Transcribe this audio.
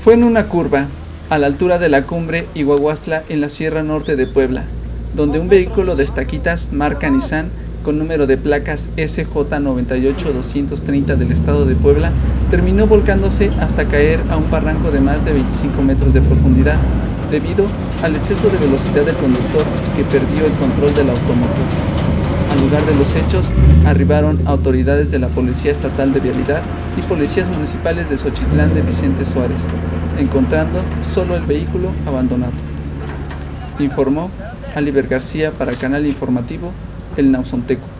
Fue en una curva, a la altura de la cumbre Iguahuastla en la Sierra Norte de Puebla, donde un vehículo de estaquitas marca Nissan con número de placas SJ98230 del estado de Puebla terminó volcándose hasta caer a un barranco de más de 25 metros de profundidad, debido al exceso de velocidad del conductor que perdió el control del automotor. Al lugar de los hechos arribaron autoridades de la Policía Estatal de Vialidad y policías municipales de Xochitlán de Vicente Suárez, encontrando solo el vehículo abandonado. Informó Aliber García para Canal Informativo El Nauzonteco.